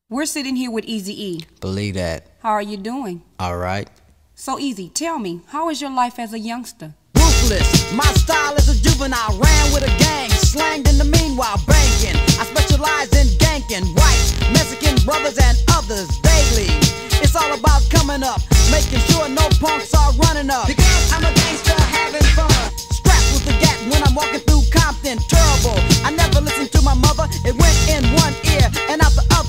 We're sitting here with Eazy-E. Believe that. How are you doing? Alright. So Easy, tell me, how is your life as a youngster? Ruthless, my style is a juvenile. Ran with a gang, slanged in the meanwhile banking. I specialize in ganking white, Mexican brothers and others daily. It's all about coming up, making sure no punks are running up. Because I'm a gangster having fun. Strapped with the gat when I'm walking through Compton. Terrible, I never listened to my mother. It went in one ear and out the other.